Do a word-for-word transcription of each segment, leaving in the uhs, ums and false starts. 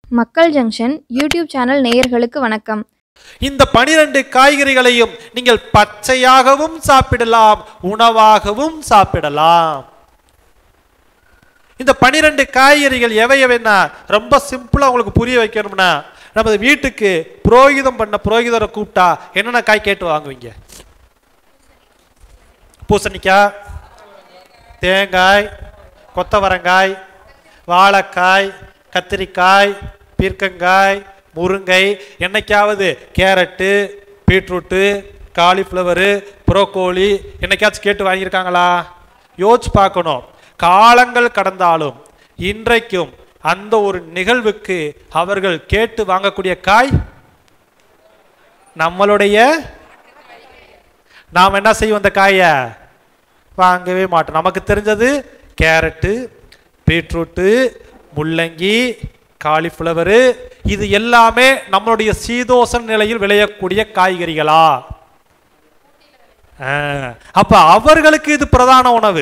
மக்கள் junction YouTube channel நேயர்களுக்கு வணக்கம். இந்த பனிரெண்டு காய்கறிகளையும் நீங்கள் பச்சையாகவும் சாப்பிடலாம், உணவாகவும் சாப்பிடலாம். இந்த பனிரெண்டு காய்கறிகள் எவை எவைன்னா ரொம்ப சிம்பிளா உங்களுக்கு புரிய வைக்கணும்னா, நமது வீட்டுக்கு புரோகிதம் பண்ண புரோகிதரை கூப்பிட்டா என்னென்ன காய் கேட்டு வாங்குவீங்க? பூசணிக்காய், தேங்காய், கொத்தவரங்காய், வாழைக்காய், கத்திரிக்காய், பீர்க்கங்காய், முருங்கை, என்னைக்காவது கேரட்டு, பீட்ரூட்டு, காலிஃப்ளவரு, புரோக்கோலி என்னைக்காச்சும் கேட்டு வாங்கியிருக்காங்களா? யோசிச்சு பார்க்கணும். காலங்கள் கடந்தாலும் இன்றைக்கும் அந்த ஒரு நிகழ்வுக்கு அவர்கள் கேட்டு வாங்கக்கூடிய காய் நம்மளுடைய. நாம் என்ன செய்வோம்? அந்த காயை வாங்கவே மாட்டோம். நமக்கு தெரிஞ்சது கேரட்டு, பீட்ரூட்டு, முள்ளங்கி, காலிஃப்ளவரு, இது எல்லாமே நம்மளுடைய சீதோசன நிலையில் விளையக்கூடிய காய்கறிகளா? அப்ப அவர்களுக்கு இது பிரதான உணவு.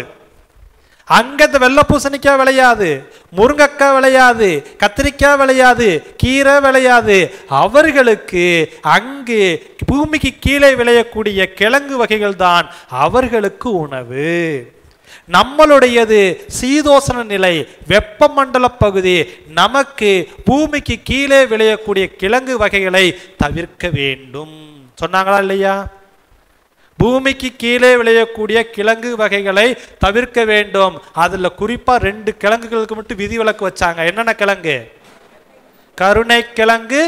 அங்க இந்த வெள்ளை பூசணிக்காய் விளையாது, முருங்கைக்காய் விளையாது, கத்திரிக்காய் விளையாது, கீரை விளையாது. அவர்களுக்கு அங்கு பூமிக்கு கீழே விளையக்கூடிய கிழங்கு வகைகள் தான் அவர்களுக்கு உணவு. நம்மளுடையது சீதோசன நிலை, வெப்பமண்டல பகுதி. நமக்கு பூமிக்கு கீழே விளையக்கூடிய கிழங்கு வகைகளை தவிர்க்க வேண்டும். சொன்னாங்களா இல்லையா? பூமிக்கு கீழே விளையக்கூடிய கிழங்கு வகைகளை தவிர்க்க வேண்டும். அதுல குறிப்பா ரெண்டு கிழங்குகளுக்கு மட்டும் விதிவிலக்கு வச்சாங்க. என்னென்ன கிழங்கு? கருணை கிழங்கு,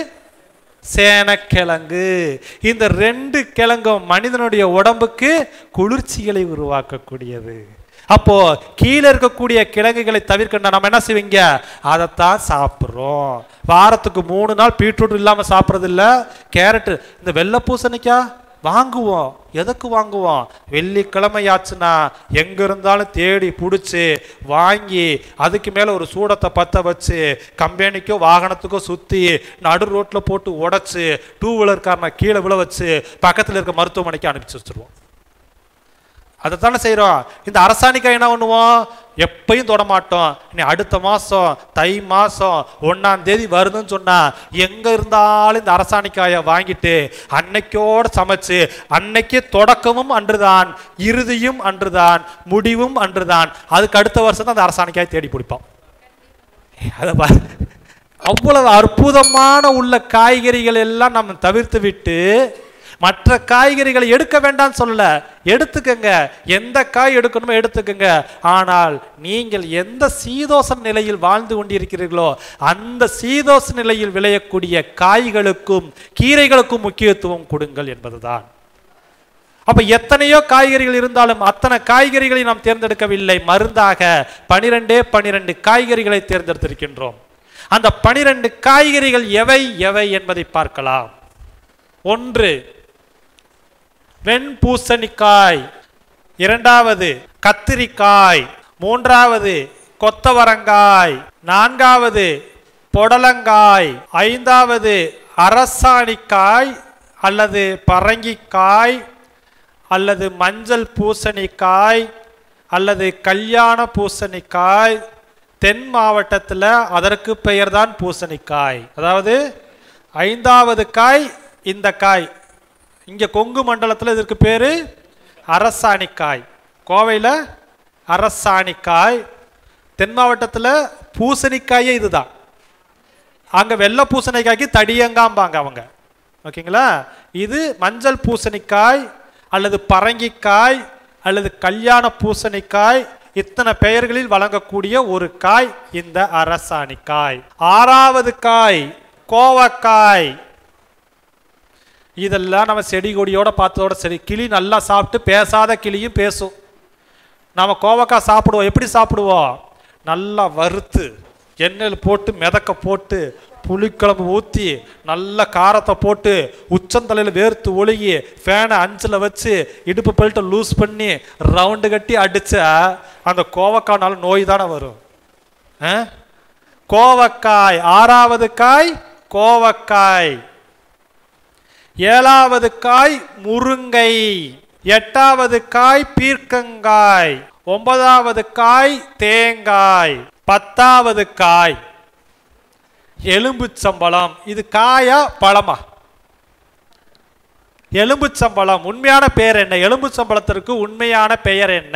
சேனக்கிழங்கு. இந்த ரெண்டு கிழங்கும் மனிதனுடைய உடம்புக்கு குளிர்ச்சிகளை உருவாக்கக்கூடியது. அப்போ கீழே இருக்கக்கூடிய கிழங்குகளை தவிர்க்க நம்ம என்ன செய்வீங்க? அதைத்தான் சாப்பிட்றோம். வாரத்துக்கு மூணு நாள் பீட்ரூட் இல்லாம சாப்பிட்றது இல்லை. கேரட்டு, இந்த வெள்ளை பூசணிக்காய் வாங்குவோம். எதுக்கு வாங்குவோம்? வெள்ளிக்கிழமையாச்சுன்னா எங்க இருந்தாலும் தேடி பிடிச்சி வாங்கி அதுக்கு மேல ஒரு சூடத்தை பற்ற வச்சு கம்பெனிக்கோ வாகனத்துக்கோ சுத்தி நடு ரோட்ல போட்டு உடைச்சு டூ வீலர் காரனை கீழே விழ வச்சு பக்கத்தில் இருக்க மருத்துவமனைக்கு அனுப்பிச்சு வச்சிருவோம். அதைத்தானே செய்யறோம். இந்த அரசாணிக்காய் என்ன பண்ணுவோம்? எப்பயும் தொட மாட்டோம். இனி அடுத்த மாசம் தை மாசம் ஒன்னாம் தேதி வருதுன்னு சொன்னா எங்க இருந்தாலும் இந்த அரசாணிக்காயை வாங்கிட்டு அன்னைக்கோட சமைச்சு, அன்னைக்கு தொடக்கமும் அன்றுதான், இறுதியும் அன்றுதான், முடிவும் அன்றுதான். அதுக்கு அடுத்த வருஷம் தான் அந்த அரசாணிக்காயை தேடி பிடிப்போம். அதை பாரு, அவ்வளவு அற்புதமான உள்ள காய்கறிகள் எல்லாம் நம்ம தவிர்த்து விட்டு மற்ற காய்கறிகளை எடுக்க வேண்டாம் சொல்லல, எடுத்துக்கங்க. எந்த காய் எடுக்கணுமோ எடுத்துக்கங்க. ஆனால் நீங்கள் எந்த சீதோசன நிலையில் வாழ்ந்து கொண்டிருக்கிறீர்களோ அந்த சீதோசன நிலையில் விளையக்கூடிய காய்களுக்கும் கீரைகளுக்கும் முக்கியத்துவம் கொடுங்கள் என்பதுதான். அப்ப எத்தனையோ காய்கறிகள் இருந்தாலும் அத்தனை காய்கறிகளை நாம் தேர்ந்தெடுக்கவில்லை. மருந்தாக பனிரெண்டே பனிரெண்டு காய்கறிகளை தேர்ந்தெடுத்திருக்கின்றோம். அந்த பனிரெண்டு காய்கறிகள் எவை எவை என்பதை பார்க்கலாம். ஒன்று வெண்பூசணிக்காய், இரண்டாவது கத்திரிக்காய், மூன்றாவது கொத்தவரங்காய், நான்காவது பொடலங்காய், ஐந்தாவது அரசாணிக்காய் அல்லது பரங்கிக்காய் அல்லது மஞ்சள் பூசணிக்காய் அல்லது கல்யாண பூசணிக்காய். தென் மாவட்டத்தில் அதற்கு பெயர் தான் பூசணிக்காய். அதாவது ஐந்தாவது காய் இந்த காய். இங்கே கொங்கு மண்டலத்தில் இதற்கு பேரு அரசாணிக்காய், கோவையில் அரசாணிக்காய், தென் மாவட்டத்தில் பூசணிக்காயே இதுதான். அங்கே வெள்ளை பூசணிக்காய்க்கு தடியங்காம்பாங்க அவங்க. ஓகேங்களா? இது மஞ்சள் பூசணிக்காய் அல்லது பரங்கிக்காய் அல்லது கல்யாண பூசணிக்காய். இத்தனை பெயர்களில் வழங்கக்கூடிய ஒரு காய் இந்த அரசாணிக்காய். ஆறாவது காய் கோவக்காய். இதெல்லாம் நம்ம செடி கொடியோட பார்த்ததோட சரி. கிளி நல்லா சாப்பிட்டு பேசாத கிளியும் பேசும். நம்ம கோவக்காய் சாப்பிடுவோம். எப்படி சாப்பிடுவோம்? நல்லா வறுத்து எண்ணெயில் போட்டு மிதக்க போட்டு புளிக்குழம்பு ஊற்றி நல்ல காரத்தை போட்டு உச்சந்தலையில் வேர்த்து ஒழுகி ஃபேனை அஞ்சில் வச்சு இடுப்பு பெல்ட்டை லூஸ் பண்ணி ரவுண்டு கட்டி அடிச்சா அந்த கோவக்காய்னால நோய் தானே வரும். கோவக்காய் ஆறாவது காய் கோவக்காய். ஏழாவது காய் முருங்கை, எட்டாவது காய் பீர்க்கங்காய், ஒன்பதாவது காய் தேங்காய், பத்தாவது காய் எலும்புச்சம்பழம். இது காயா பழமா? எலும்புச்சம்பழம். உண்மையான பெயர் என்ன? எலும்புச்சம்பழத்திற்கு உண்மையான பெயர் என்ன?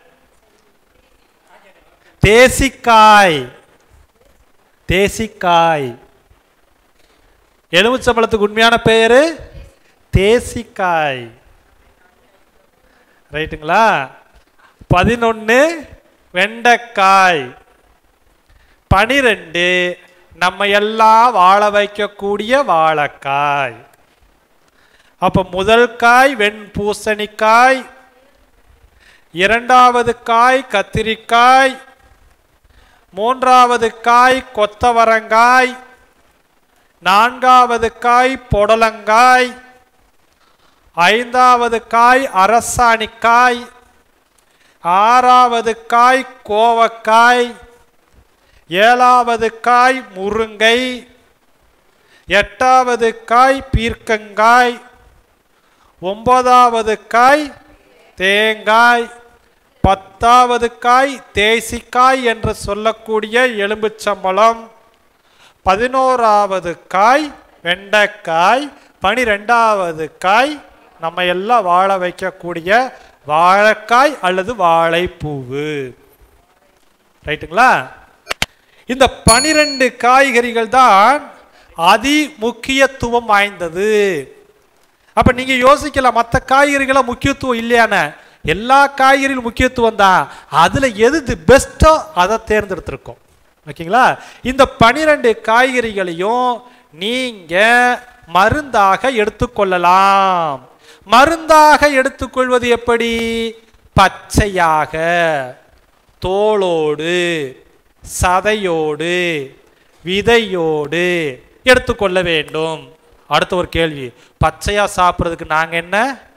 தேசிக்காய். தேசிக்காய். எலும்புச்சம்பழத்துக்கு உண்மையான பெயர் தேசிக்காய். ரைட்டுங்களா? பதினொன்னு வெண்டைக்காய். பனிரெண்டு நம்ம எல்லாம் வாழ வைக்கக்கூடிய வாழைக்காய். அப்ப முதல் காய் வெண்பூசணிக்காய், இரண்டாவது காய் கத்திரிக்காய், மூன்றாவது காய் கொத்தவரங்காய், நான்காவது காய் பொடலங்காய், ஐந்தாவது காய் அரசாணிக்காய், ஆறாவது காய் கோவக்காய், ஏழாவது காய் முருங்கை, எட்டாவது காய் பீர்க்கங்காய், ஒன்பதாவது காய் தேங்காய், பத்தாவது காய் தேசிக்காய் என்று சொல்லக்கூடிய எலும்புச்சம்பழம், பதினோராவது காய் வெண்டைக்காய், பனிரெண்டாவது காய் நம்ம எல்லாம் வாழ வைக்கக்கூடிய வாழைக்காய் அல்லது வாழைப்பூவு. ரைட்டுங்களா? இந்த பனிரெண்டு காய்கறிகள் தான் அதி முக்கியத்துவம் வாய்ந்தது. அப்ப நீங்க யோசிக்கலாம், மற்ற காய்கறிகள முக்கியத்துவம் இல்லையான? எல்லா காய்கறிகளும் முக்கியத்துவம் தான். அதுல எது பெஸ்டோ அதை தேர்ந்தெடுத்திருக்கோம். ஓகேங்களா? இந்த பனிரெண்டு காய்கறிகளையும் நீங்க மருந்தாக எடுத்துக்கொள்ளலாம். மருந்தாக எடுத்துக்கொள்வது எப்படி? பச்சையாக, தோலோடு, சதையோடு, விதையோடு எடுத்துக்கொள்ள வேண்டும். அடுத்த ஒரு கேள்வி, பச்சையா சாப்பிட்றதுக்கு நாங்க என்ன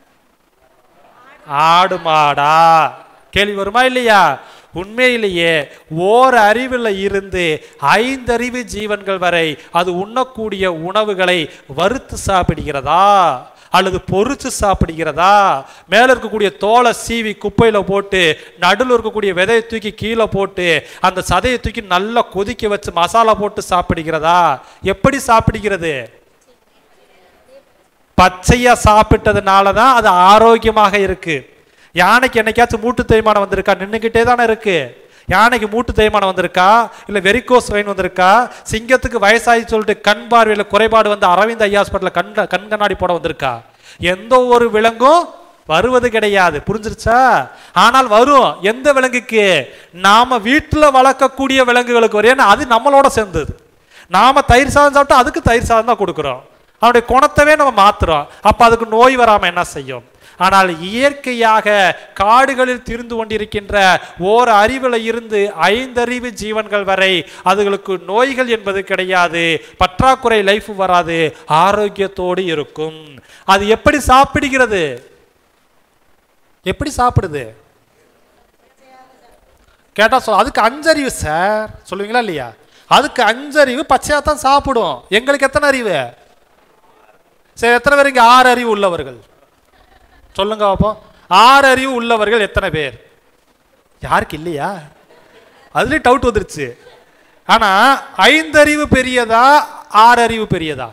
ஆடு மாடா? கேள்வி வருமா இல்லையா? உண்மையிலேயே ஓர் அறிவில் இருந்து ஐந்தறிவு ஜீவன்கள் வரை அது உண்ணக்கூடிய உணவுகளை வறுத்து சாப்பிடுகிறதா அல்லது பொரிச்சு சாப்பிடுகிறதா? மேல இருக்கக்கூடிய தோலை சீவி குப்பையில போட்டு நடுவில் இருக்கக்கூடிய விதையை தூக்கி கீழே போட்டு அந்த சதையை தூக்கி நல்லா கொதிக்க வச்சு மசாலா போட்டு சாப்பிடுகிறதா? எப்படி சாப்பிடுகிறது? பச்சையா சாப்பிட்டதுனாலதான் அது ஆரோக்கியமாக இருக்கு. யானைக்கு என்னைக்காச்சும் மூட்டு தேய்மானம் வந்திருக்கா? நின்றுகிட்டே தானே இருக்கு. யானைக்கு மூட்டு தேய்மானம் வந்திருக்கா? இல்ல வெரிகோஸ் வெயின் வந்திருக்கா? சிங்கத்துக்கு வயசாகி சொல்லிட்டு கண் பார்வையில குறைபாடு வந்து அரவிந்த் ஐ ஹாஸ்பிட்டல்ல கண் கண் கண்ணாடி போட வந்திருக்கா? எந்த ஒரு விலங்கும் வருவது கிடையாது. புரிஞ்சிருச்சா? ஆனால் வரும். எந்த விலங்குக்கு? நாம வீட்டுல வளர்க்கக்கூடிய விலங்குகளுக்கு வரும். ஏன்னா அது நம்மளோட சேர்ந்தது. நாம தயிர் சாதம் சாப்பிட்டா அதுக்கு தயிர் சாதம் தான் கொடுக்குறோம். அவனுடைய குணத்தவே நம்ம மாத்துறோம். அப்ப அதுக்கு நோய் வராம என்ன செய்யும்? ஆனால் இயற்கையாக காடுகளில் திரிந்து கொண்டிருக்கின்ற ஓர் அறிவில் இருந்து ஐந்தறிவு ஜீவன்கள் வரை அதுகளுக்கு நோய்கள் என்பது கிடையாது. பற்றாக்குறை லைஃப் வராது, ஆரோக்கியத்தோடு இருக்கும். அது எப்படி சாப்பிடுகிறது? எப்படி சாப்பிடுது கேட்டா சொல்ல, அதுக்கு அஞ்சறிவு சார் சொல்லுவீங்களா இல்லையா? அதுக்கு அஞ்சறிவு பச்சையா தான் சாப்பிடும். எங்களுக்கு எத்தனை அறிவு? சரி, எத்தனை பேர் இங்க ஆறு அறிவு உள்ளவர்கள் சொல்லுங்க பாப்போம். ஆறு அறிவு உள்ளவர்கள் எத்தனை பேர்? யாருக்கு இல்லையா? அதுலயும் டவுட் வந்துருச்சு. ஆனா ஐந்தறிவு பெரியதா ஆறு அறிவு பெரியதா?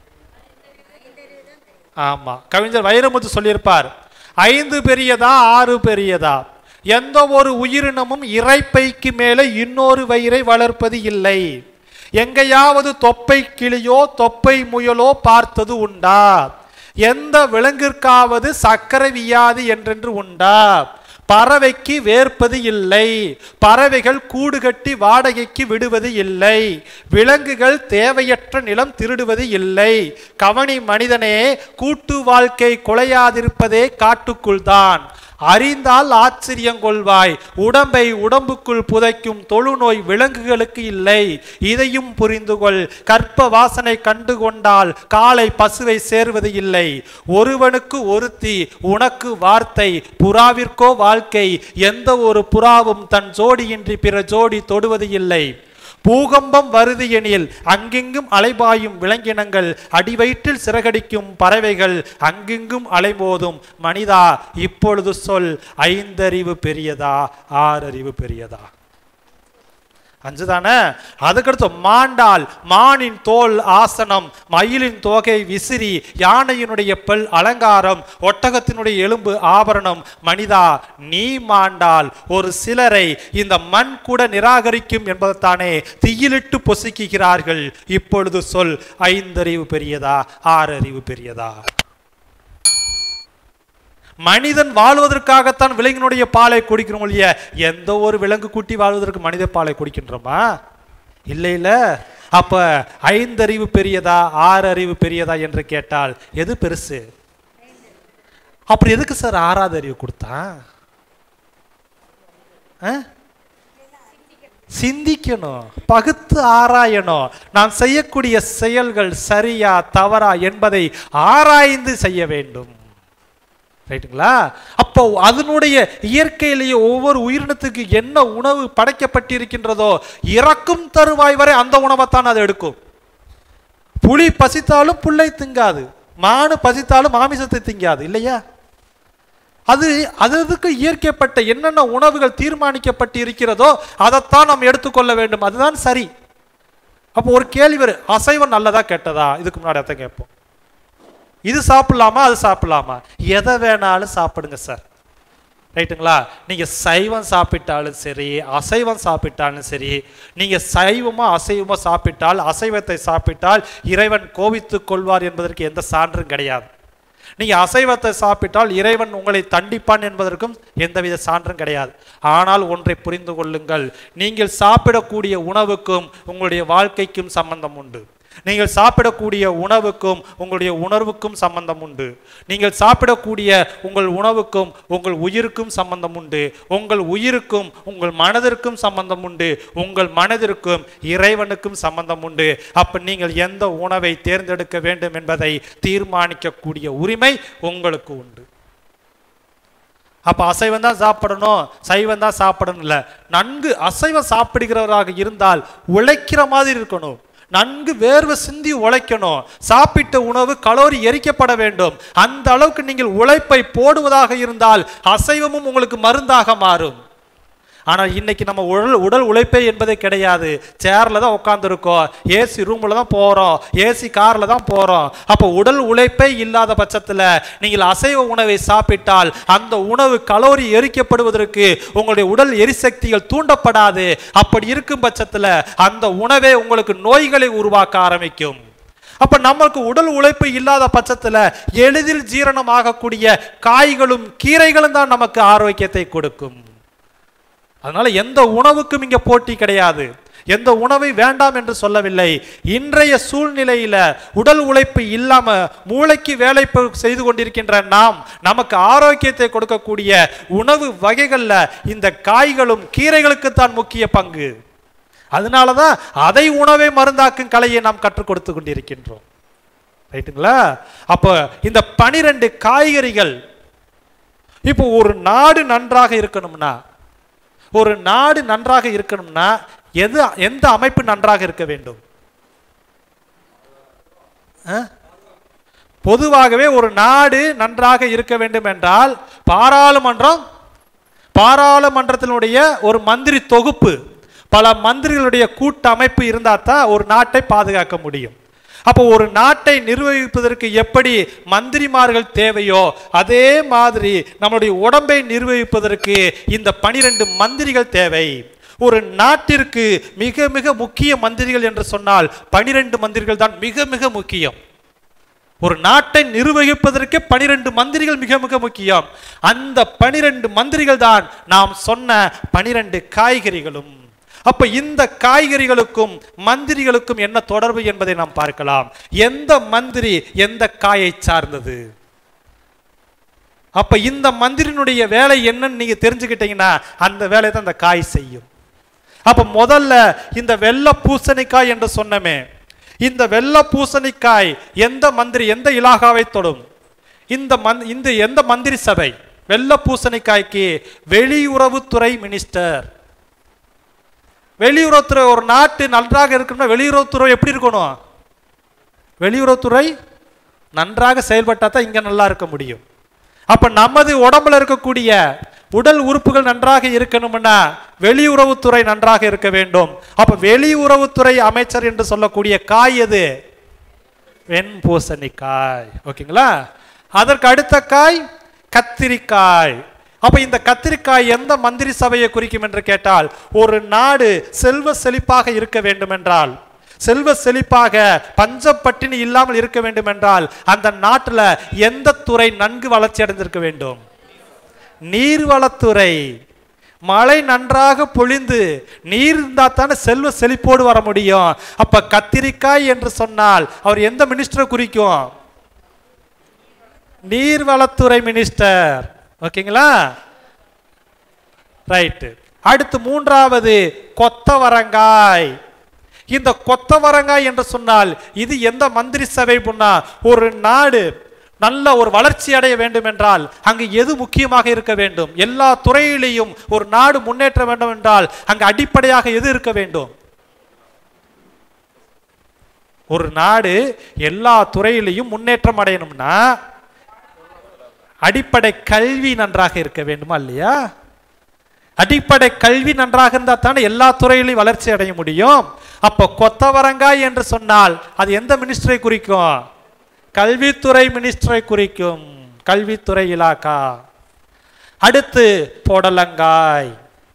ஆமா, கவிஞர் வைரமுத்து சொல்லியிருப்பார், ஐந்து பெரியதா ஆறு பெரியதா? எந்த ஒரு உயிரினமும் இறைப்பைக்கு மேலே இன்னொரு வயிறை வளர்ப்பது இல்லை. எங்கேயாவது தொப்பை கிளியோ தொப்பை முயலோ பார்த்தது உண்டா? எந்த விலங்கிற்காவது சக்கரை வியாதி என்றென்று உண்டா? பறவைக்கு வேர்ப்பது இல்லை. பறவைகள் கூடு கட்டி வாடகைக்கு விடுவது இல்லை. விலங்குகள் தேவையற்ற நிலம் திருடுவது இல்லை. கவனி மனிதனே, கூட்டு வாழ்க்கை கொலையாதிருப்பதே காட்டுக்குள் தான். அறிந்தால் ஆச்சரியம் கொள்வாய். உடம்பை உடம்புக்குள் புதைக்கும் தொழுநோய் விலங்குகளுக்கு இல்லை. இதையும் புரிந்து கொள். கற்ப வாசனை கண்டு கொண்டால் காலை பசுவை சேர்வது இல்லை. ஒருவனுக்கு ஒருத்தி, உனக்கு வார்த்தை. புறாவிற்கோ வாழ்க்கை. எந்த ஒரு புறாவும் தன் ஜோடியின்றி பிற ஜோடி தொடுவது இல்லை. பூகம்பம் வருது எனில் அங்கெங்கும் அலைபாயும் விலங்கினங்கள், அடிவயிற்றில் சிறகடிக்கும் பறவைகள் அங்கெங்கும் அலைமோதும். மனிதா, இப்பொழுது சொல், ஐந்தறிவு பெரியதா ஆறறிவு பெரியதா? அஞ்சு தானே. அதுக்கடுத்து மாண்டால் மானின் தோல் ஆசனம், மயிலின் தோகை விசிறி, யானையினுடைய பெல் அலங்காரம், ஒட்டகத்தினுடைய எலும்பு ஆபரணம். மனிதா நீ மாண்டால் ஒரு சிலரை இந்த மண் கூட நிராகரிக்கும் என்பதைத்தானே தீயிலிட்டு பொசுக்குகிறார்கள். இப்பொழுது சொல், ஐந்தறிவு பெரியதா ஆறு அறிவு பெரியதா? மனிதன் வாழ்வதற்காகத்தான் விலங்கினுடைய பாலை குடிக்கிறோம் இல்லையா? எந்த ஒரு விலங்கு குட்டி வாழ்வதற்கு மனித பாலை குடிக்கின்றோமா? இல்லை இல்லை. அப்ப ஐந்தறிவு பெரியதா ஆறு அறிவு பெரியதா என்று கேட்டால் எது பெருசு? அப்படி எதுக்கு சார் ஆறாவது அறிவு கொடுத்தான்? சிந்திக்கணும், பகுத்து ஆராயணும். நாம் செய்யக்கூடிய செயல்கள் சரியா தவறா என்பதை ஆராய்ந்து செய்ய வேண்டும். ரைட்டுங்களா? அப்போ அதனுடைய இயற்கையிலேயே ஒவ்வொரு உயிரினத்துக்கு என்ன உணவு படைக்கப்பட்டிருக்கின்றதோ இறக்கும் தருவாய் வரை அந்த உணவைத்தான் அது எடுக்கும். புலி பசித்தாலும் புல்லை திங்காது, மானு பசித்தாலும் மாமிசத்தை திங்காது இல்லையா? அது அதுக்கு இயற்கைப்பட்ட என்னென்ன உணவுகள் தீர்மானிக்கப்பட்டு இருக்கிறதோ அதைத்தான் நாம் எடுத்துக்கொள்ள வேண்டும். அதுதான் சரி. அப்போ ஒரு கேள்வி வரும், அசைவம் நல்லதா கெட்டதா? இதுக்கு முன்னாடி அதை கேட்போம். இது சாப்பிடலாமா அது சாப்பிடலாமா? எதை வேணாலும் சாப்பிடுங்க சார். ரைட்டுங்களா? நீங்க சைவம் சாப்பிட்டாலும் சரி அசைவம் சாப்பிட்டாலும் சரி, நீங்க சைவமோ அசைவமோ சாப்பிட்டால் அசைவத்தை சாப்பிட்டால் இறைவன் கோபித்துக் கொள்வார் என்பதற்கு எந்த சான்றும் கிடையாது. நீங்க அசைவத்தை சாப்பிட்டால் இறைவன் உங்களை தண்டிப்பான் என்பதற்கும் எந்தவித சான்றும் கிடையாது. ஆனால் ஒன்றை புரிந்து கொள்ளுங்கள், நீங்கள் சாப்பிடக்கூடிய உணவுக்கும் உங்களுடைய வாழ்க்கைக்கும் சம்பந்தம் உண்டு. நீங்கள் சாப்பிடக்கூடிய உணவுக்கும் உங்களுடைய உணர்வுக்கும் சம்பந்தம் உண்டு. நீங்கள் சாப்பிடக்கூடிய உங்கள் உணவுக்கும் உங்கள் உயிருக்கும் சம்பந்தம் உண்டு. உங்கள் உயிருக்கும் உங்கள் மனதிற்கும் சம்பந்தம் உண்டு. உங்கள் மனதிற்கும் இறைவனுக்கும் சம்பந்தம் உண்டு. அப்ப நீங்கள் எந்த உணவை தேர்ந்தெடுக்க வேண்டும் என்பதை தீர்மானிக்கக்கூடிய உரிமை உங்களுக்கு உண்டு. அப்ப அசைவம் தான் சாப்பிடணும் சைவம் தான் சாப்பிடணும் இல்லை. நன்கு அசைவம் சாப்பிடுகிறவராக இருந்தால் உழைக்கிற மாதிரி இருக்கணும், நன்கு வேர்வை சிந்தி உழைக்கணும். சாப்பிட்ட உணவு கலோரி எரிக்கப்பட வேண்டும். அந்த அளவுக்கு நீங்கள் உழைப்பை போடுவதாக இருந்தால் அசைவமும் உங்களுக்கு மருந்தாக மாறும். ஆனால் இன்னைக்கு நம்ம உடல் உடல் உழைப்பே என்பதே கிடையாது. சேர்ல தான் உட்காந்துருக்கோம், ஏசி ரூம்ல தான் போறோம், ஏசி கார்ல தான் போறோம். அப்போ உடல் உழைப்பே இல்லாத பட்சத்தில் நீங்கள் அசைவ உணவை சாப்பிட்டால் அந்த உணவு கலோரி எரிக்கப்படுவதற்கு உங்களுடைய உடல் எரிசக்திகள் தூண்டப்படாது. அப்படி இருக்கும் பட்சத்தில் அந்த உணவே உங்களுக்கு நோய்களை உருவாக்க ஆரம்பிக்கும். அப்ப நமக்கு உடல் உழைப்பு இல்லாத பட்சத்தில் எளிதில் ஜீரணமாகக்கூடிய காய்களும் கீரைகளும் தான் நமக்கு ஆரோக்கியத்தை கொடுக்கும். அதனால எந்த உணவுக்கும் இங்க போட்டி கிடையாது. எந்த உணவை வேண்டாம் என்று சொல்லவில்லை. இன்றைய சூழ்நிலையில உடல் உழைப்பு இல்லாம மூளைக்கு வேலை செய்து கொண்டிருக்கின்ற நாம் நமக்கு ஆரோக்கியத்தை கொடுக்கக்கூடிய உணவு வகைகள்ல இந்த காய்களும் கீரைகளுக்கு தான் முக்கிய பங்கு. அதனாலதான் அதை உணவை மருந்தாக்கும் கலையை நாம் கற்றுக் கொடுத்து கொண்டிருக்கின்றோம். ரைட்டுங்களா? அப்ப இந்த பனிரெண்டு காய்கறிகள், இப்போ ஒரு நாடு நன்றாக இருக்கணும்னா ஒரு நாடு நன்றாக இருக்கணும்னா எது எந்த அமைப்பு நன்றாக இருக்க வேண்டும்? பொதுவாகவே ஒரு நாடு நன்றாக இருக்க வேண்டும் என்றால் பாராளுமன்றம், பாராளுமன்றத்தினுடைய ஒரு மந்திரி தொகுப்பு, பல மந்திரிகளுடைய கூட்டமைப்பு இருந்தால் தான் ஒரு நாட்டை பாதுகாக்க முடியும். அப்போ ஒரு நாட்டை நிர்வகிப்பதற்கு எப்படி மந்திரிமார்கள் தேவையோ அதே மாதிரி நம்முடைய உடம்பை நிர்வகிப்பதற்கு இந்த பனிரெண்டு மந்திரிகள் தேவை. ஒரு நாட்டிற்கு மிக மிக முக்கிய மந்திரிகள் என்று சொன்னால் பனிரெண்டு மந்திரிகள் தான் மிக மிக முக்கியம். ஒரு நாட்டை நிர்வகிப்பதற்கு பனிரெண்டு மந்திரிகள் மிக மிக முக்கியம். அந்த பனிரெண்டு மந்திரிகள் தான் நாம் சொன்ன பனிரெண்டு காய்கறிகளும். அப்ப இந்த காய்கறிகளுக்கும் மந்திரிகளுக்கும் என்ன தொடர்பு என்பதை நாம் பார்க்கலாம். எந்த மந்திரி எந்த காயை சார்ந்தது? அப்ப இந்த மந்திரியினுடைய வேலை என்னன்னு நீங்க தெரிஞ்சுக்கிட்டீங்கன்னா அந்த வேலையை தான் அந்த காய் செய்யும். அப்ப முதல்ல இந்த வெள்ளை பூசணிக்காய் என்று சொன்னமே, இந்த வெள்ளை பூசணிக்காய் எந்த மந்திரி எந்த இலாகாவை தொடும்? இந்த மந் இந்த எந்த மந்திரி சபை? வெள்ளை பூசணிக்காய்க்கு வெளியுறவுத்துறை மினிஸ்டர். வெளியுறவுத்துறை, ஒரு நாட்டு நன்றாக இருக்கணும்னா வெளியுறவுத்துறை எப்படி இருக்கணும்? வெளியுறவுத்துறை நன்றாக செயல்பட்டா தான் இங்க நல்லா இருக்க முடியும். அப்ப நமது உடம்புல இருக்கக்கூடிய உடல் உறுப்புகள் நன்றாக இருக்கணும்னா வெளியுறவுத்துறை நன்றாக இருக்க வேண்டும். அப்ப வெளியுறவுத்துறை அமைச்சர் என்று சொல்லக்கூடிய காய் எது? வெண்பூசணிக்காய். ஓகேங்களா? அதற்கு அடுத்த காய் கத்திரிக்காய். அப்ப இந்த கத்திரிக்காய் எந்த மந்திரி சபையை குறிக்கும் என்று கேட்டால், ஒரு நாடு செல்வ செழிப்பாக இருக்க வேண்டும் என்றால், செல்வ செழிப்பாக பஞ்சப்பட்டினி இல்லாமல் இருக்க வேண்டும் என்றால், அந்த நாட்டில் எந்த துறை நன்கு வளர்ச்சி அடைந்திருக்க வேண்டும்? நீர்வளத்துறை. மழை நன்றாக பொழிந்து நீர் இருந்தா தானே செல்வ செழிப்போடு வர முடியும். அப்ப கத்திரிக்காய் என்று சொன்னால் அவர் எந்த மினிஸ்டரை குறிக்கும்? நீர்வளத்துறை மினிஸ்டர். ஓகேங்களா? ரைட். அடுத்து மூன்றாவது கொத்தவரங்காய். இந்த கொத்தவரங்காய் என்று சொன்னால் இது எந்த மந்திரி சபை? ஒரு நாடு நல்ல ஒரு வளர்ச்சி அடைய வேண்டும் என்றால் அங்கு எது முக்கியமாக இருக்க வேண்டும்? எல்லா துறையிலையும் ஒரு நாடு முன்னேற்ற வேண்டும் என்றால் அங்கு அடிப்படையாக எது இருக்க வேண்டும்? ஒரு நாடு எல்லா துறையிலையும் முன்னேற்றம் அடையணும்னா அடிப்படை கல்வி நன்றாக இருக்க வேண்டுமா இல்லையா? அடிப்படை கல்வி நன்றாக இருந்தால் தானே எல்லா துறையிலையும் வளர்ச்சி அடைய முடியும். அப்போ கொத்தவரங்காய் என்று சொன்னால் அது எந்த மினிஸ்டரை குறிக்கும்? கல்வித்துறை மினிஸ்டரை குறிக்கும். கல்வித்துறை இலாக்கா. அடுத்து பொடலங்காய்.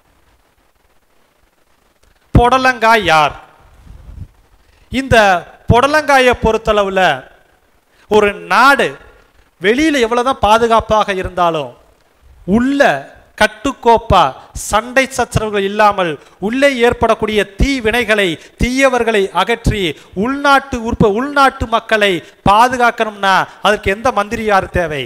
பொடலங்காய் யார்? இந்த பொடலங்காயை பொறுத்தளவுல ஒரு நாடு வெளியில எவ்வளவுதான் பாதுகாப்பாக இருந்தாலும் உள்ள கட்டுக்கோப்பா சண்டை சச்சரவுகள் இல்லாமல் உள்ளே ஏற்படக்கூடிய தீ வினைகளை தீயவர்களை அகற்றி உள்நாட்டு உற்ப உள்நாட்டு மக்களை பாதுகாக்கணும்னா அதற்கு எந்த மந்திரி யார் தேவை?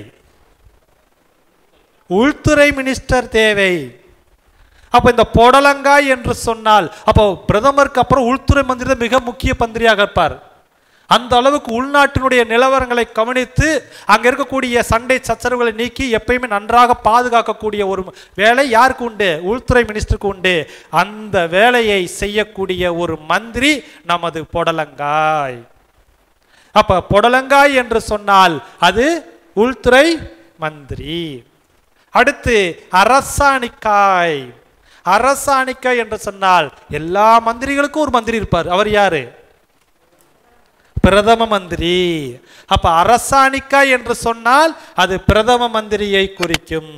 உள்துறை மினிஸ்டர் தேவை. அப்ப இந்த பொடலங்காய் என்று சொன்னால் அப்போ பிரதமருக்கு அப்புறம் உள்துறை மந்திரி மிக முக்கிய மந்திரியாக இருப்பார். அந்த அளவுக்கு உள்நாட்டினுடைய நிலவரங்களை கவனித்து அங்க இருக்கக்கூடிய சண்டை சச்சரவுகளை நீக்கி எப்பயுமே நன்றாக பாதுகாக்கக்கூடிய ஒரு வேலை யாருக்கு உண்டு? உள்துறை மினிஸ்டருக்கு உண்டு. அந்த வேலையை செய்யக்கூடிய ஒரு மந்திரி நமது பொடலங்காய். அப்ப பொடலங்காய் என்று சொன்னால் அது உள்துறை மந்திரி. அடுத்து அரசாணிக்காய். அரசாணிக்காய் என்று சொன்னால் எல்லா மந்திரிகளுக்கும் ஒரு மந்திரி இருப்பார். அவர் யாரு? பிரதம மந்திரி. அப்ப அரசாணிக்காய் என்று சொன்னால் அது பிரதம மந்திரியை குறிக்கும்.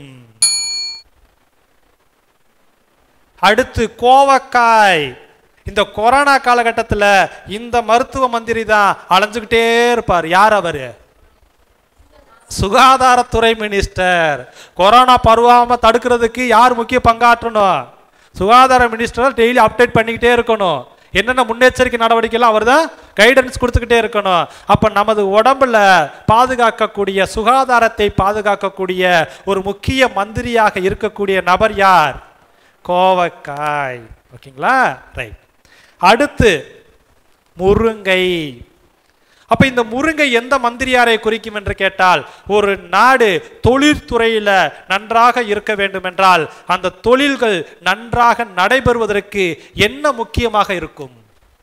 அடுத்து கோவக்காய். இந்த கொரோனா காலகட்டத்தில் இந்த மருத்துவ மந்திரி தான் அலைஞ்சுக்கிட்டே இருப்பார். யார் அவரு? சுகாதாரத்துறை மினிஸ்டர். கொரோனா பரவாம தடுக்கிறதுக்கு யார் முக்கிய பங்காற்றணும்? சுகாதார மினிஸ்டர் டெய்லி அப்டேட் பண்ணிக்கிட்டே இருக்கணும். என்னென்ன முன்னெச்சரிக்கை நடவடிக்கைலாம் அவர் தான் கைடன்ஸ் கொடுத்துக்கிட்டே இருக்கணும். அப்ப நமது உடம்புல பாதுகாக்கக்கூடிய சுகாதாரத்தை பாதுகாக்கக்கூடிய ஒரு முக்கிய மந்திரியாக இருக்கக்கூடிய நபர் யார்? கோவக்காய். ஓகேங்களா? ரைட். அடுத்து முருங்கை. அப்ப இந்த முருங்கை எந்த மந்திரியாரை குறிக்கும் என்று கேட்டால் ஒரு நாடு தொழில்துறையில நன்றாக இருக்க வேண்டும் என்றால் அந்த தொழில்கள் நன்றாக நடைபெறுவதற்கு என்ன முக்கியமாக இருக்கும்?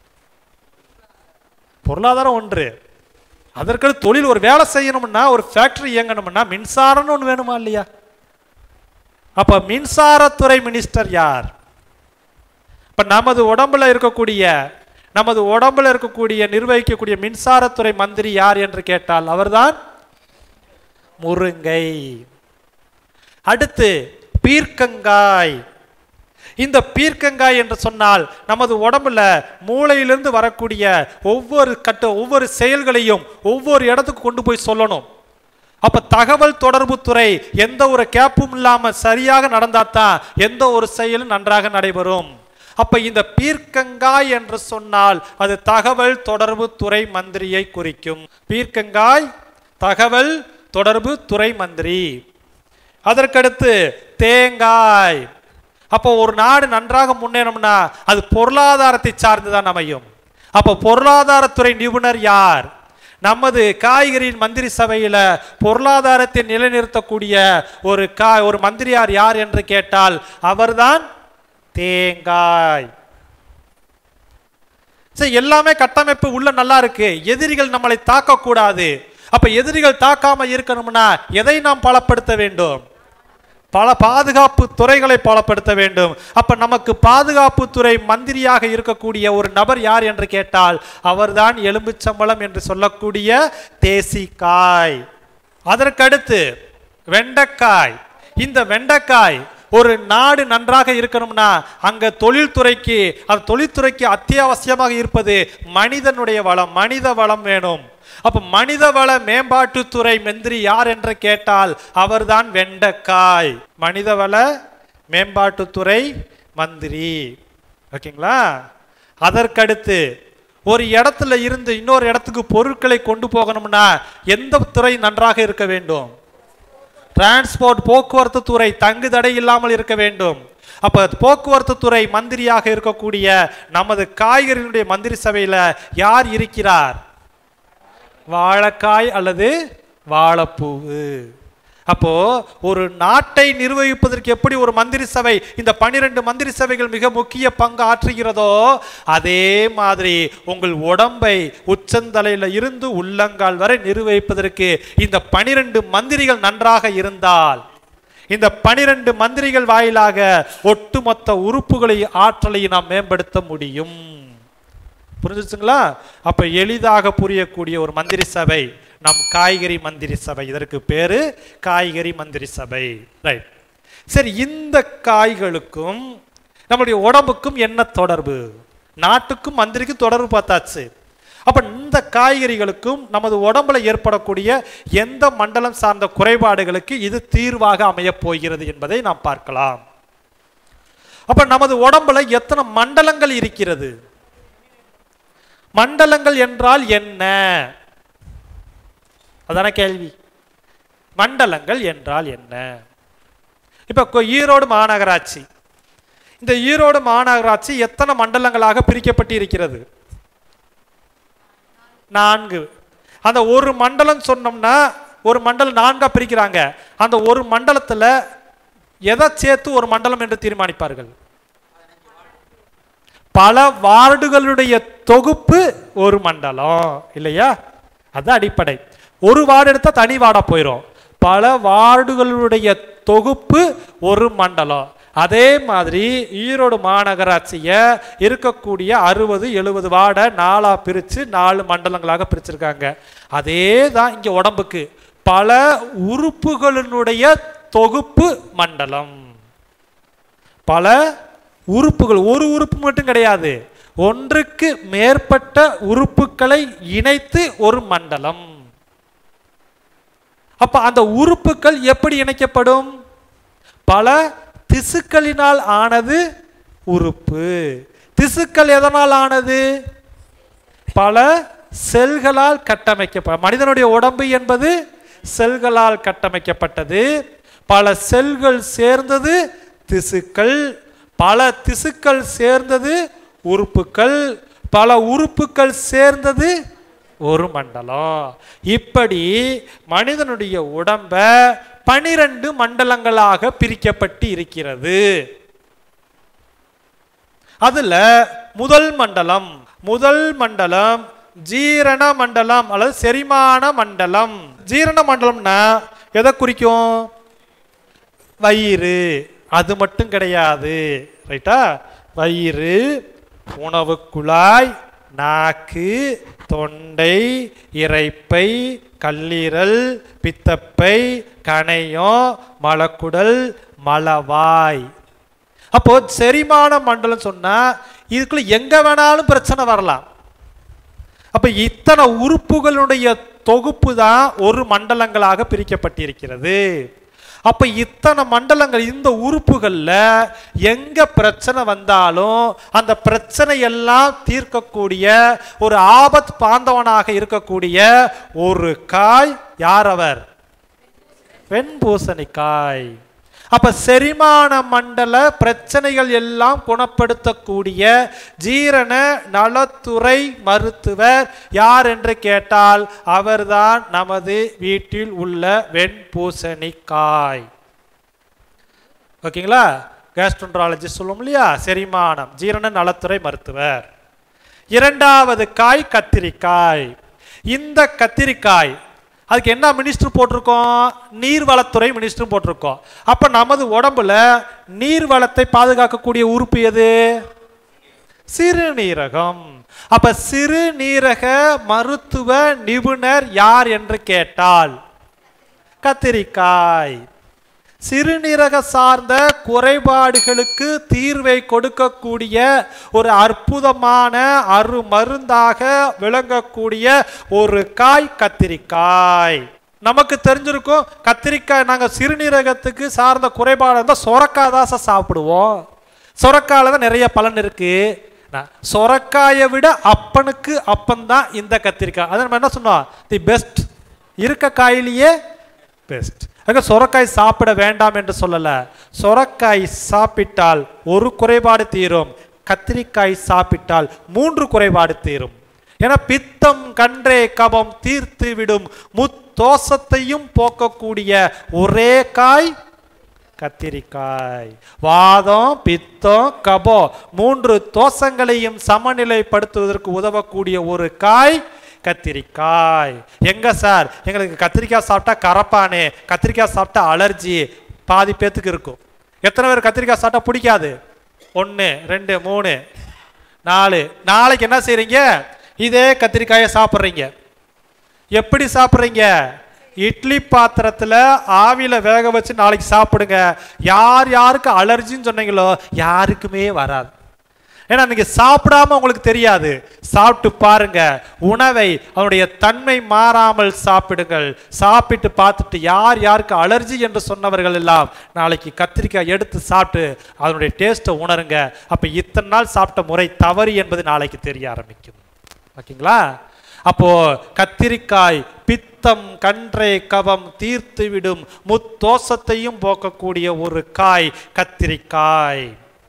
பொருளாதாரம் ஒன்று. அதற்கு தொழில் ஒரு வேலை செய்யணும்னா ஒரு ஃபேக்டரி இயங்கணும்னா மின்சாரம்னு ஒன்று வேணுமா இல்லையா? அப்ப மின்சாரத்துறை மினிஸ்டர் யார்? இப்ப நமது உடம்புல இருக்கக்கூடிய நமது உடம்புல இருக்கக்கூடிய நிர்வகிக்கக்கூடிய மின்சாரத்துறை மந்திரி யார் என்று கேட்டால் அவர்தான் முருங்கை. அடுத்து பீர்க்கங்காய். இந்த பீர்க்கங்காய் என்று சொன்னால் நமது உடம்புல மூளையிலிருந்து வரக்கூடிய ஒவ்வொரு கட்ட ஒவ்வொரு செயல்களையும் ஒவ்வொரு இடத்துக்கு கொண்டு போய் சொல்லணும். அப்ப தகவல் தொடர்பு துறை எந்த ஒரு கேப்பும் இல்லாம சரியாக நடந்தாதான் எந்த ஒரு செயலும் நன்றாக நடைபெறும். அப்ப இந்த பீர்க்கங்காய் என்று சொன்னால் அது தகவல் தொடர்பு துறை மந்திரியை குறிக்கும். பீர்க்கங்காய் தகவல் தொடர்பு துறை மந்திரி. அதற்கடுத்து தேங்காய். அப்போ ஒரு நாடு நன்றாக முன்னேறணும்னா அது பொருளாதாரத்தை சார்ந்துதான் அமையும். அப்போ பொருளாதாரத்துறை நிபுணர் யார்? நமது காய்கறியின் மந்திரி சபையில பொருளாதாரத்தை நிலைநிறுத்தக்கூடிய ஒரு கா ஒரு மந்திரியார் யார் என்று கேட்டால் அவர்தான் தேங்காய். சரி, எல்லாமே கட்டமைப்பு உள்ள நல்லா இருக்கு. எதிரிகள் நம்மளை தாக்க கூடாது. அப்ப எதிரிகள் தாக்காம இருக்கணும்னா எதை நாம் பலப்படுத்த வேண்டும்? பல பாதுகாப்பு துறைகளை பலப்படுத்த வேண்டும். அப்ப நமக்கு பாதுகாப்பு துறை மந்திரியாக இருக்கக்கூடிய ஒரு நபர் யார் என்று கேட்டால் அவர்தான் எலும்புச்சம்பழம் என்று சொல்லக்கூடிய தேசிக்காய். அதற்கடுத்து வெண்டைக்காய். இந்த வெண்டைக்காய் ஒரு நாடு நன்றாக இருக்கணும்னா அங்க தொழில்துறைக்கு அந்த தொழில்துறைக்கு அத்தியாவசியமாக இருப்பது மனிதனுடைய வளம், மனித வளம் வேணும். அப்ப மனிதவள மேம்பாட்டுத்துறை மந்திரி யார் என்று கேட்டால் அவர்தான் வெண்டைக்காய், மனிதவள மேம்பாட்டுத்துறை மந்திரி. ஓகேங்களா? அதற்கடுத்து ஒரு இடத்துல இருந்து இன்னொரு இடத்துக்கு பொருட்களை கொண்டு போகணும்னா எந்த துறை நன்றாக இருக்க வேண்டும்? டிரான்ஸ்போர்ட், போக்குவரத்து துறை தங்கு தடை இல்லாமல் இருக்க வேண்டும். அப்ப போக்குவரத்து துறை மந்திரியாக இருக்கக்கூடிய நமது காய்கறிகளுடைய மந்திரி சபையில யார் இருக்கிறார்? வாழைக்காய் அல்லது வாழைப்பூவு. அப்போ ஒரு நாட்டை நிர்வகிப்பதற்கு எப்படி ஒரு மந்திரி சபை, இந்த பனிரெண்டு மந்திரி சபைகள் மிக முக்கிய பங்கு ஆற்றுகிறதோ அதே மாதிரி உங்கள் உடம்பை உச்சந்தலையில இருந்து உள்ளங்கால் வரை நிர்வகிப்பதற்கு இந்த பனிரெண்டு மந்திரிகள் நன்றாக இருந்தால் இந்த பனிரெண்டு மந்திரிகள் வாயிலாக ஒட்டுமொத்த உறுப்புகளை ஆற்றலை நாம் மேம்படுத்த முடியும். புரிஞ்சுச்சுங்களா? அப்ப எளிதாக புரியக்கூடிய ஒரு மந்திரி சபை நம் காய்கறி மந்திரி சபை. இதற்கு பேரு காய்கறி மந்திரி சபை. ரைட். சரி, இந்த காய்களுக்கும் நம்முடைய உடம்புக்கும் என்ன தொடர்பு? நாட்டுக்கும் மந்திரிக்கும் தொடர்பு பார்த்தாச்சு. அப்ப இந்த காய்கறிகளுக்கும் நமது உடம்புல ஏற்படக்கூடிய எந்த மண்டலம் சார்ந்த குறைபாடுகளுக்கு இது தீர்வாக அமைய போகிறது என்பதை நாம் பார்க்கலாம். அப்ப நமது உடம்புல எத்தனை மண்டலங்கள் இருக்கிறது? மண்டலங்கள் என்றால் என்ன? அதான கேள்வி. மண்டலங்கள் என்றால் என்ன? இப்ப ஈரோடு மாநகராட்சி, இந்த ஈரோடு மாநகராட்சி எத்தனை மண்டலங்களாக பிரிக்கப்பட்டு இருக்கிறது? நான்கு. அந்த ஒரு மண்டலம் சொன்னோம்னா ஒரு மண்டலம் நான்கா பிரிக்கிறாங்க. அந்த ஒரு மண்டலத்துல எதை சேர்த்து ஒரு மண்டலம் என்று தீர்மானிப்பார்கள்? பல வார்டுகளுடைய தொகுப்பு ஒரு மண்டலம் இல்லையா? அது அடிப்படை. ஒரு வார்டு எடுத்தா தனி வார்டா போயிடும். பல வார்டுகளுடைய தொகுப்பு ஒரு மண்டலம். அதே மாதிரி ஈரோடு மாநகராட்சிய இருக்கக்கூடிய அறுபது எழுபது வார்டை நாலா பிரிச்சு நாலு மண்டலங்களாக பிரிச்சிருக்காங்க. அதே தான் இங்க உடம்புக்கு பல உறுப்புகளினுடைய தொகுப்பு மண்டலம். பல உறுப்புகள், ஒரு உறுப்பு மட்டும் கிடையாது, ஒன்றுக்கு மேற்பட்ட உறுப்புகளை இணைத்து ஒரு மண்டலம். அப்ப அந்த உறுப்புகள் எப்படி இணைக்கப்படும்? பல திசுக்களினால் ஆனது உறுப்பு. திசுக்கள் எதனால் ஆனது? பல செல்களால் கட்டமைக்கப்பட்ட. மனிதனுடைய உடம்பு என்பது செல்களால் கட்டமைக்கப்பட்டது. பல செல்கள் சேர்ந்தது திசுக்கள், பல திசுக்கள் சேர்ந்தது உறுப்புகள், பல உறுப்புகள் சேர்ந்தது ஒரு மண்டலம். இப்படி மனிதனுடைய உடம்ப பனிரெண்டு மண்டலங்களாக பிரிக்கப்பட்டு இருக்கிறது. அதுல முதல் மண்டலம் முதல் மண்டலம் ஜீரண மண்டலம் அல்லது செரிமான மண்டலம். ஜீரண மண்டலம்னா எதை குறிக்கும்? வயிறு. அது மட்டும் கிடையாது, ரைட்டா? வயிறு, உணவு குழாய், நாக்கு, தொண்டை, இரைப்பை, கல்லீரல், பித்தப்பை, கணையம், மலக்குடல், மலவாய். அப்போ செரிமான மண்டலம் சொன்னா இதுக்குள்ள எங்க வேணாலும் பிரச்சனை வரலாம். அப்ப இத்தனை உறுப்புகளுடைய தொகுப்பு தான் ஒரு மண்டலங்களாக பிரிக்கப்பட்டிருக்கிறது. அப்ப இத்தனை மண்டலங்கள், இந்த உறுப்புகள்ல எங்க பிரச்சனை வந்தாலும் அந்த பிரச்சனை எல்லாம் தீர்க்கக்கூடிய ஒரு ஆபத் பாந்தவனாக இருக்கக்கூடிய ஒரு காய் யார்? அவர் வெண்பூசணிக்காய். அப்ப செரிமான மண்டல பிரச்சனைகள் எல்லாம் குணப்படுத்தக்கூடிய ஜீரண நலத்துறை மருத்துவர் யார் என்று கேட்டால் அவர்தான் நமது வீட்டில் உள்ள வெண்பூசணிக்காய். ஓகேங்களா? கேஸ்ட்ரோன்ட்ராலஜி சொல்லுவோம் இல்லையா? செரிமானம், ஜீரண நலத்துறை மருத்துவர். இரண்டாவது காய் கத்திரிக்காய். இந்த கத்திரிக்காய் அதுக்கு என்ன மினிஸ்டர் போட்டிருக்கோம்? நீர்வளத்துறை மினிஸ்டர் போட்டிருக்கோம். அப்ப நமது உடம்புல நீர்வளத்தை பாதுகாக்கக்கூடிய உறுப்பு எது? சிறுநீரகம். அப்ப சிறுநீரக மருத்துவ நிபுணர் யார் என்று கேட்டால் கத்திரிக்காய். சிறுநீரக சார்ந்த குறைபாடுகளுக்கு தீர்வை கொடுக்கக்கூடிய ஒரு அற்புதமான அரு மருந்தாக விளங்கக்கூடிய ஒரு காய் கத்திரிக்காய். நமக்கு தெரிஞ்சிருக்கும் கத்திரிக்காய். நாங்கள் சிறுநீரகத்துக்கு சார்ந்த குறைபாடு இருந்தால் சொரக்காய் தான் சாப்பிடுவோம். சொரக்காயில தான் நிறைய பலன் இருக்கு. சொரக்காயை விட அப்பனுக்கு அப்பந்தான் இந்த கத்திரிக்காய். அதை நம்ம என்ன சொன்னோம்? The best. இருக்க காயிலேயே பெஸ்ட். அங்கே சொரக்காய் சாப்பிட வேண்டாம் என்று சொல்லல. சொரக்காய் சாப்பிட்டால் ஒரு குறைபாடு தீரும், கத்திரிக்காய் சாப்பிட்டால் மூன்று குறைபாடு தீரும். ஏன்னா பித்தம் கன்றே கபம் தீர்த்து விடும், முத்தோசத்தையும் போக்கக்கூடிய ஒரே காய் கத்திரிக்காய். வாதம் பித்தம் கபம் மூன்று தோஷங்களையும் சமநிலைப்படுத்துவதற்கு உதவக்கூடிய ஒரு காய் கத்திரிக்காய். எங்க சார்? எங்களுக்கு கத்திரிக்காய் சாப்பிட்டா கரப்பானே, கத்திரிக்காய் சாப்பிட்டா அலர்ஜி பாதி பேத்துக்கு இருக்கும். எத்தனை பேர் கத்திரிக்காய் சாப்பிட்டா பிடிக்காது? ஒன்று ரெண்டு மூணு நாலு. நாளைக்கு என்ன செய்றீங்க? இதே கத்திரிக்காயை சாப்பிட்றீங்க. எப்படி சாப்பிட்றீங்க? இட்லி பாத்திரத்தில் ஆவியில வேக வச்சு நாளைக்கு சாப்பிடுங்க. யார் யாருக்கு அலர்ஜின்னு சொன்னீங்களோ யாருக்குமே வராது. ஏன்னா நீங்க சாப்பிடாம உங்களுக்கு தெரியாது. சாப்பிட்டு பாருங்க. உணவை அதனுடைய தன்மை மாறாமல் சாப்பிடுங்கள். சாப்பிட்டு பார்த்துட்டு யார் யாருக்கு அலர்ஜி என்று சொன்னவர்கள் எல்லாம் நாளைக்கு கத்திரிக்காய் எடுத்து சாப்பிட்டு அதனுடைய டேஸ்ட்டை உணருங்க. அப்ப இத்தனை நாள் சாப்பிட்ட முறை தவறு என்பது நாளைக்கு தெரிய ஆரம்பிக்கும். ஓகேங்களா? அப்போ கத்திரிக்காய் பித்தம் கன்றே கபம் தீர்த்து விடும், முத்தோஷத்தையும் போக்கக்கூடிய ஒரு காய் கத்திரிக்காய்.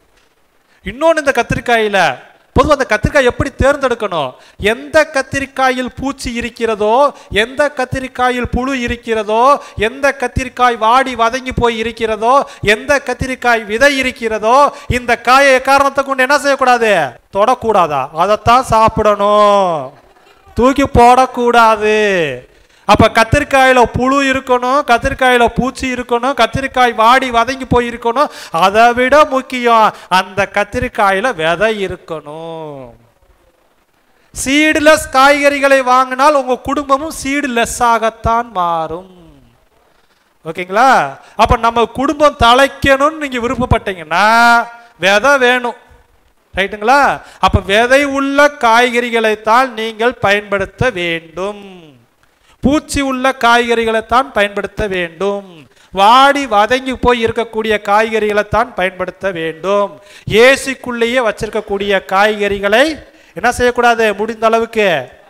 இன்னொன்று, இந்த கத்திரிக்காயில பொதுவாக அந்த கத்திரிக்காய் எப்படி தேர்ந்தெடுக்கணும்? எந்த கத்திரிக்காயில் பூச்சி இருக்கிறதோ, எந்த கத்திரிக்காயில் புழு இருக்கிறதோ, எந்த கத்திரிக்காய் வாடி வதங்கி போய் இருக்கிறதோ, எந்த கத்திரிக்காய் விதை இருக்கிறதோ, இந்த காயை காரணத்தை கொண்டு என்ன செய்யக்கூடாது? தொடக்கூடாதா? அதைத்தான் சாப்பிடணும், தூக்கி போடக்கூடாது. அப்ப கத்திரிக்காயில புழு இருக்கணும், கத்திரிக்காயில பூச்சி இருக்கணும், கத்திரிக்காய் வாடி வதங்கி போய் இருக்கணும். அதை விட முக்கியம் அந்த கத்திரிக்காயில விதை இருக்கணும். சீடுலெஸ் காய்கறிகளை வாங்கினால் உங்க குடும்பமும் சீடுலெஸ் ஆகத்தான் மாறும். ஓகேங்களா? அப்ப நம்ம குடும்பம் தலைக்கணும்னு நீங்க விருப்பப்பட்டீங்கன்னா விதை வேணும். ரைட்டுங்களா? அப்ப விதை உள்ள காய்கறிகளைத்தான் நீங்கள் பயன்படுத்த வேண்டும். பூச்சி உள்ள காய்கறிகளைத்தான் பயன்படுத்த வேண்டும். வாடி வதங்கி போய் இருக்கக்கூடிய காய்கறிகளைத்தான் பயன்படுத்த வேண்டும். ஏசிக்குள்ளேயே வச்சிருக்கக்கூடிய காய்கறிகளை என்ன செய்யக்கூடாது? முடிந்த அளவுக்கு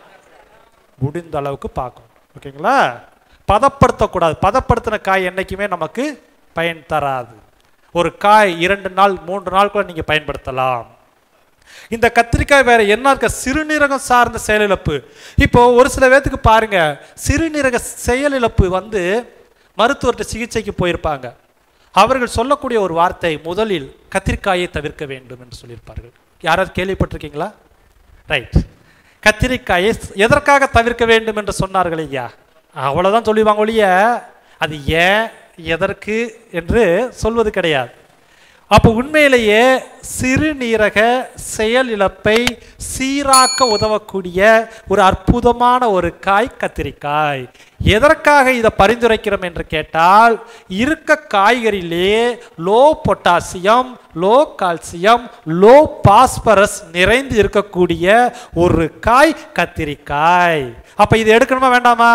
முடிந்த அளவுக்கு பார்க்கணும். ஓகேங்களா? பதப்படுத்தக்கூடாது. பதப்படுத்தின காய் என்னைக்குமே நமக்கு பயன் தராது. ஒரு காய் இரண்டு நாள் மூன்று நாள் கூட நீங்க பயன்படுத்தலாம். இந்த கத்திரிக்காய் வேற என்ன இருக்க? சிறுநீரகம் சார்ந்த செயலிழப்பு. இப்போ ஒரு சில பேத்துக்கு பாருங்க, சிறுநீரக செயலிழப்பு வந்து மருத்துவர்கிட்ட சிகிச்சைக்கு போயிருப்பாங்க. அவர்கள் சொல்லக்கூடிய ஒரு வார்த்தை, முதலில் கத்திரிக்காயை தவிர்க்க வேண்டும் என்று சொல்லியிருப்பார்கள். யாராவது கேள்விப்பட்டிருக்கீங்களா? ரைட். கத்திரிக்காயை எதற்காக தவிர்க்க வேண்டும் என்று சொன்னார்கள் ஐயா? அவ்வளவுதான் சொல்லுவாங்க ஒழிய அது ஏன் எதற்கு என்று சொல்வது கிடையாது. அப்போ உண்மையிலேயே சிறுநீரக செயலிழப்பை சீராக்க உதவக்கூடிய ஒரு அற்புதமான ஒரு காய் கத்திரிக்காய். எதற்காக இதை பரிந்துரைக்கிறோம் என்று கேட்டால், இருக்க காய்கறியிலே low potassium, low calcium, low phosphorus நிறைந்து இருக்கக்கூடிய ஒரு காய் கத்திரிக்காய். அப்ப இது எடுக்கணுமா வேண்டாமா?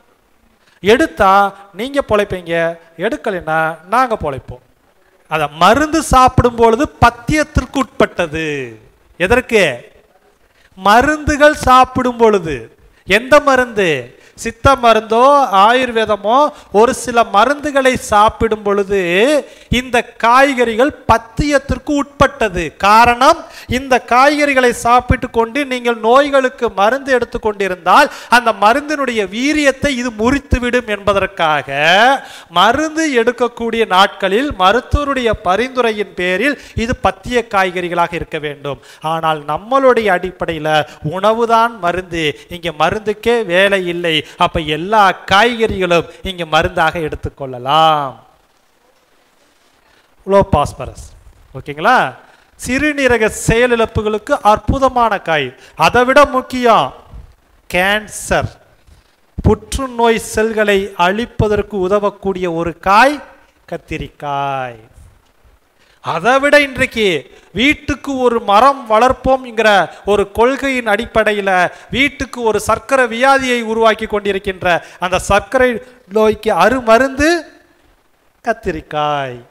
எடுத்தா நீங்க பொழைப்பீங்க, எடுக்கலைன்னா நாங்க பொழைப்போம். அத மருந்து சாப்பிடும் பொழுது பத்தியத்திற்கு உட்பட்டது. எதற்கு? மருந்துகள் சாப்பிடும் பொழுது. எந்த மருந்து? சித்த மருந்தோ ஆயுர்வேதமோ ஒரு சில மருந்துகளை சாப்பிடும் பொழுது இந்த காய்கறிகள் பத்தியத்திற்கு உட்பட்டது. காரணம், இந்த காய்கறிகளை சாப்பிட்டு கொண்டு நீங்கள் நோய்களுக்கு மருந்து எடுத்துக்கொண்டிருந்தால் அந்த மருந்தினுடைய வீரியத்தை இது முறித்துவிடும் என்பதற்காக மருந்து எடுக்கக்கூடிய நாட்களில் மருத்துவருடைய பரிந்துரையின் பேரில் இது பத்திய காய்கறிகளாக இருக்க வேண்டும். ஆனால் நம்மளுடைய அடிப்படையில் உணவுதான் மருந்து. இங்கே மருந்துக்கே வேலை இல்லை. அப்ப எல்லா காய்கறிகளும் இங்க மருந்தாக எடுத்துக்கொள்ளலாம். Low phosphorus. ஓகேங்களா? சிறுநீரக செயலிழப்புகளுக்கு அற்புதமான காய். அதை விட முக்கியம் கேன்சர், புற்றுநோய் செல்களை அழிப்பதற்கு உதவக்கூடிய ஒரு காய் கத்திரிக்காய். அதை விட இன்றைக்கு வீட்டுக்கு ஒரு மரம் வளர்ப்போம் என்கிற ஒரு கொள்கையின் அடிப்படையில் வீட்டுக்கு ஒரு சர்க்கரை வியாதியை உருவாக்கி கொண்டிருக்கின்ற அந்த சர்க்கரை நோய்க்கு அருமருந்து கத்திரிக்காய்.